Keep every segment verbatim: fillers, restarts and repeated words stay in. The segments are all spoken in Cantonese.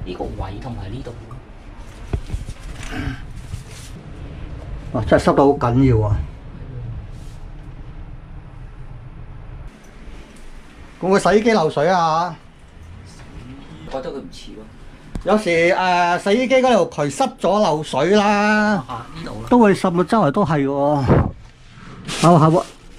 呢個位同埋呢度。 哇！真係濕到好緊要啊！會唔會洗衣機漏水啊？ 覺得佢唔似喎。 有時誒、呃、洗衣機嗰條渠濕咗漏水啦， 啊呢度啦， 都會滲到周圍都係喎。好好喎，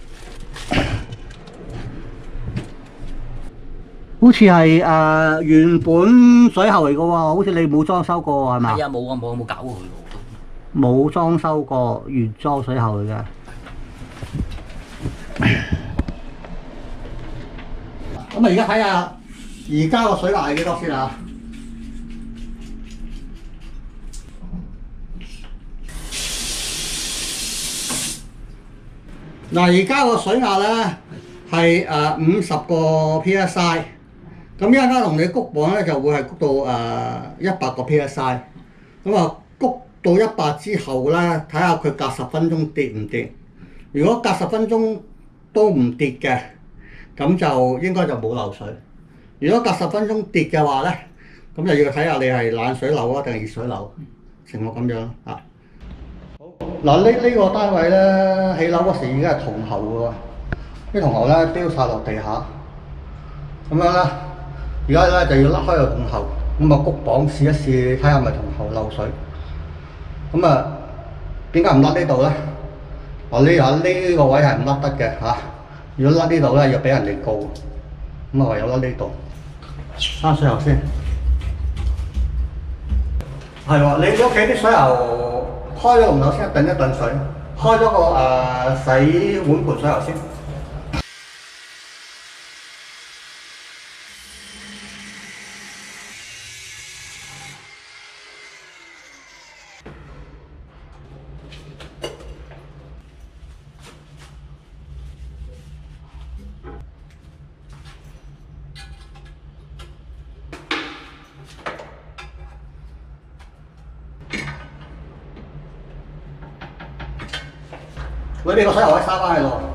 好似係誒原本水喉嚟嘅喎，好似你冇裝修過係嘛？ 係啊，冇啊冇冇搞過佢喎。 冇裝修過，原裝水喉嚟嘅。咁啊，而家睇下而家個水壓係幾多先啊？嗱，而家個水壓咧係誒五十個 P S I， 咁一陣間同你谷磅咧就會係谷到誒一百個 P S I， 咁啊谷到一百之後咧，睇下佢隔十分鐘跌唔跌。如果隔十分鐘都唔跌嘅，咁就應該就冇漏水。如果隔十分鐘跌嘅話咧，咁就要睇下你係冷水漏啊定係熱水漏，情況咁樣啊。嗱，呢呢個單位咧起樓嗰時已經係銅喉嘅喎，啲銅喉咧丟晒落地下，咁樣咧，而家咧就要甩開個銅喉，咁啊谷磅試一試，睇下係咪銅喉漏水。咁啊，點解唔甩呢度咧？我呢下呢個位係唔甩得嘅嚇，如果甩呢度咧要俾人哋告，咁啊唯有甩呢度。閂水喉先，係喎，你屋企啲水喉。開咗龍頭先，燉一燉水，開咗個誒、呃、洗碗盤水喉先。裏邊個水喉可以閂翻去咯。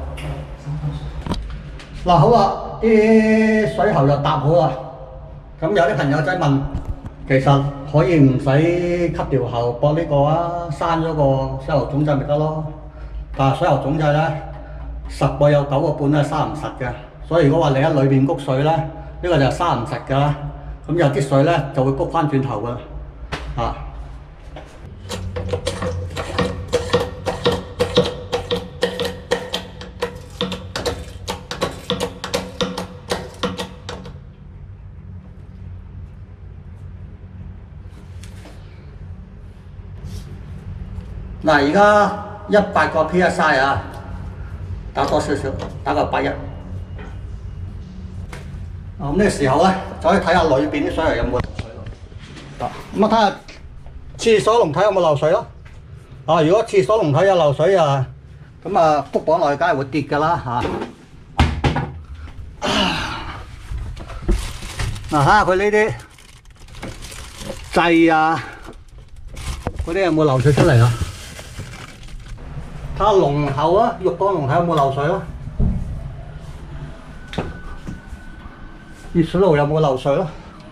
嗱好啦，啲水喉就搭好啦。咁有啲朋友仔問，其實可以唔使吸條喉駁呢個啊，閂咗個水喉總掣咪得咯。但係水喉總掣咧，十個有九個半咧閂唔實嘅。所以如果話你喺裏邊谷水咧，呢、呢個就閂唔實㗎啦。咁有啲水咧就會谷翻轉頭㗎啦。啊！嗱，而家一百個 P S I 啊，打多少少，打個八一。咁呢個時候咧，就可以睇下裏邊啲水係有冇漏水咯。咁啊，睇下廁所龍頭有冇漏水咯。啊，如果廁所龍頭有漏水啊，咁啊谷磅落去梗係會跌㗎啦嚇。嗱，睇下佢呢啲掣啊，嗰啲有冇漏水出嚟啊？睇下龍頭啊，浴缸龍頭有冇漏水咯？熱水爐有冇漏水咯？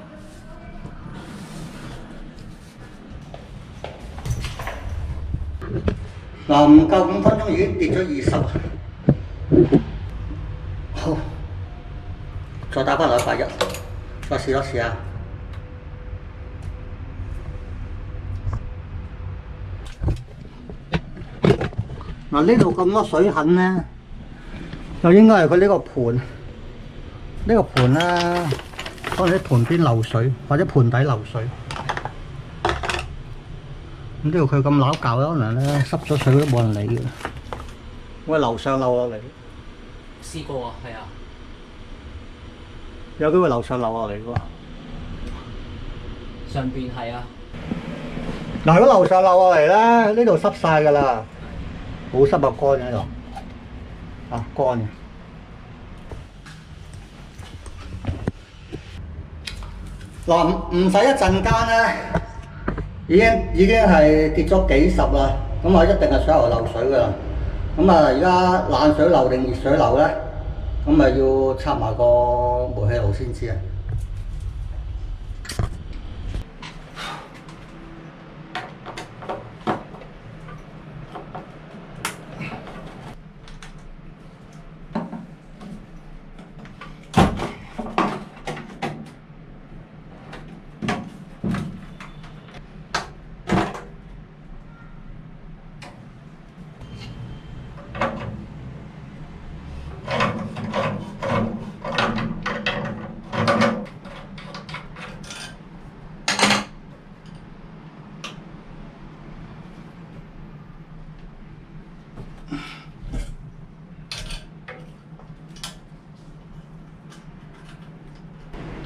嗱，唔夠五分鐘已經跌咗二十。好，再打翻落去八一，再試多試啊！嗱，呢度咁多水痕咧，就應該係佢呢個盤，呢、呢個盤啦，可能喺盤邊漏水，或者盤底漏水。咁呢度佢咁撈教咧，可能咧濕咗水都冇人理嘅。我喺樓上漏落嚟。 試過啊，係啊。 有機會樓上漏落嚟嘅喎。 上邊係啊。 嗱，如果樓上漏落嚟咧，呢度濕晒㗎啦。冇濕啊，乾喺度，啊乾嘅。嗱，唔唔使一陣間咧，已經已經係跌咗幾十啦。咁啊，一定係水喉漏水㗎啦。咁啊，而家冷水流定熱水流咧？咁咪要插埋個煤氣爐先知啊。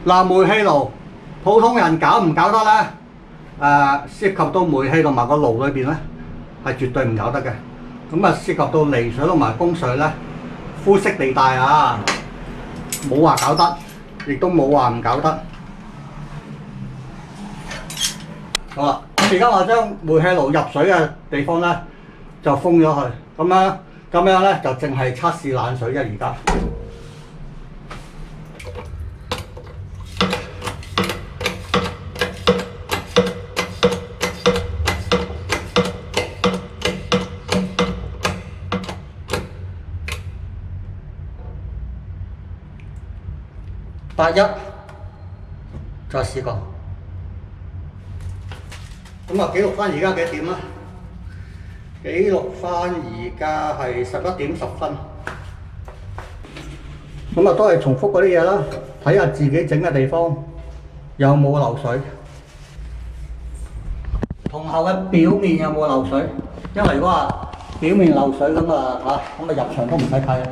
嗱，煤氣爐普通人搞唔搞得咧？誒、呃，涉及到煤氣同埋個爐裏邊咧，係絕對唔搞得嘅。咁啊，涉及到離水同埋供水咧，灰色地帶啊，冇話搞得，亦都冇話唔搞得。好啦，而家我將煤氣爐入水嘅地方咧，就封咗佢。咁樣咁樣咧，就淨係測試冷水啫。而家。八一，再試過。咁啊，記錄翻而家幾點啦？記錄翻而家係十一點十分。咁啊，都係重複嗰啲嘢啦，睇下自己整嘅地方有冇漏水，銅喉嘅表面有冇漏水。因為如果話表面漏水咁啊嚇，咁啊入場都唔使睇。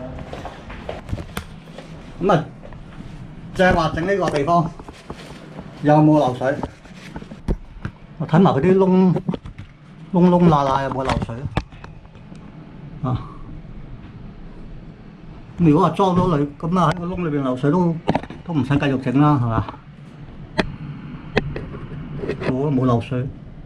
咁啊〜即係話整呢個地方有冇漏水？我睇埋嗰啲窿窿窿罅罅有冇漏水啊？咁如果話裝到裏咁啊喺個窿裏邊漏水都都唔使繼續整啦，係嘛？冇啊，冇漏水。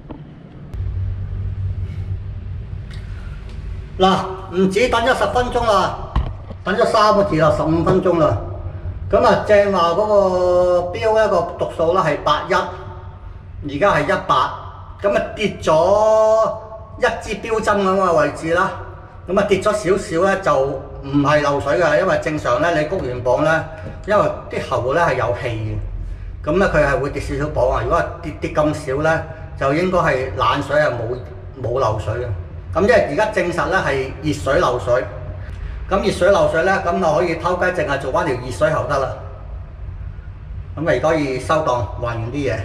嗱，唔止等咗十分鐘啦，等咗三個字啦，十五分鐘啦。咁啊，正話嗰個標一個讀數啦係八一，而家係一百，咁啊跌咗一支標針咁嘅位置啦，咁啊跌咗少少咧就唔係漏水㗎，因為正常咧你谷完磅咧，因為啲喉咧係有氣嘅，咁咧佢係會跌少少磅啊。如果係跌跌咁少咧，就應該係冷水係冇冇漏水嘅。咁因為而家證實咧係熱水漏水。咁熱水漏水咧，咁就可以偷雞，淨係做翻條熱水喉得啦。咁咪可以收檔還原啲嘢。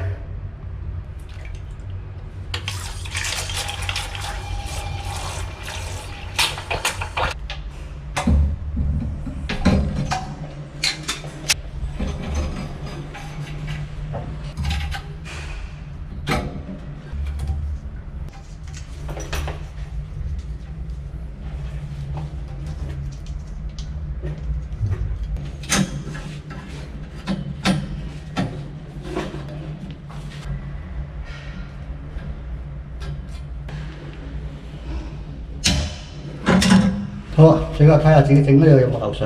好啊，最後睇下自己整呢度有冇漏水。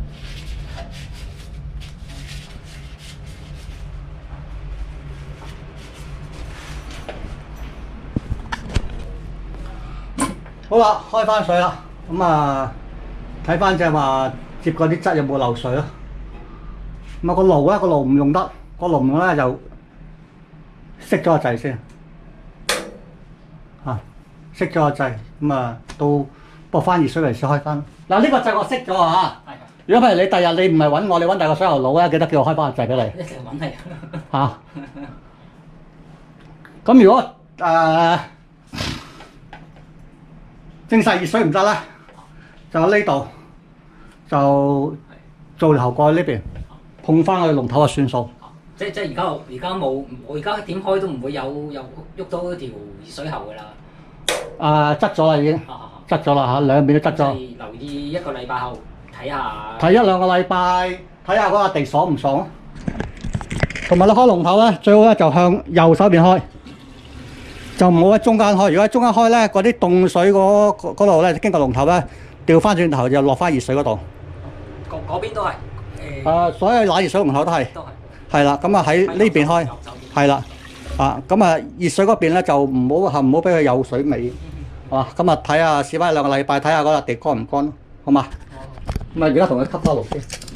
好啦，開翻水啦，咁啊睇翻就係話接嗰啲質有冇漏水咯。咁啊個爐咧，個爐唔用得，個爐唔用咧就熄咗個掣先。啊，熄咗個掣，咁啊到。播翻熱水嚟先開翻。嗱呢個掣我熄咗啊！如果譬如你第日你唔係揾我，你揾第個水喉佬咧，記得叫我開翻個掣俾你。一直揾你嚇。咁如果誒、呃、正晒熱水唔得咧，就喺呢度就做喉蓋呢邊碰翻個龍頭就算數。 即即而家而家冇，我而家點開都唔會有有喐到條熱水喉㗎啦。誒執咗啦已經。執咗啦嚇，兩邊都執咗。留意一個禮拜後睇下。睇一兩個禮拜，睇下嗰個地爽唔爽咯。同埋你開龍頭咧，最好咧就向右手邊開，就唔好喺中間開。如果喺中間開咧，嗰啲凍水嗰嗰度咧，經過龍頭咧，調翻轉頭就落翻熱水嗰度。嗰嗰邊都係。誒、呃。所有冷熱水龍頭都係。都係。係啦，咁啊喺呢邊開。係啦。啊，咁啊熱水嗰邊咧就唔好唔好俾佢有水味。啊，咁啊睇下試翻兩個禮拜，睇下嗰笪地乾唔乾咯，好嘛？咁啊而家同佢吸翻爐先。